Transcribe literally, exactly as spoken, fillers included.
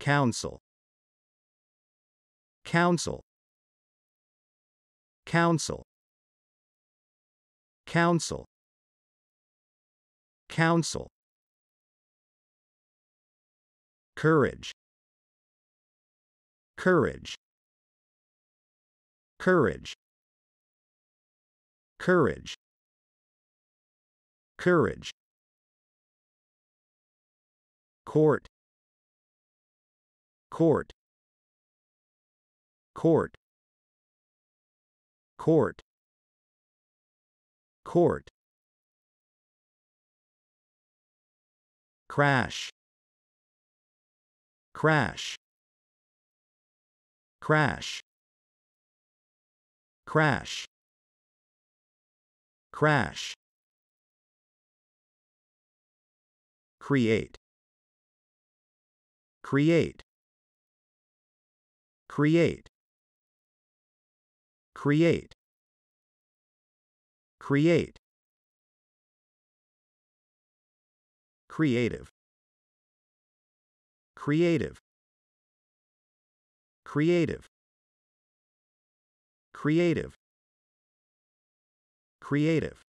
council, council, council, council, council, courage, courage, courage, courage, courage, court, court, court, court, court, crash, crash, crash, crash, crash, create, create, create, create, create, creative, creative, creative, creative, creative,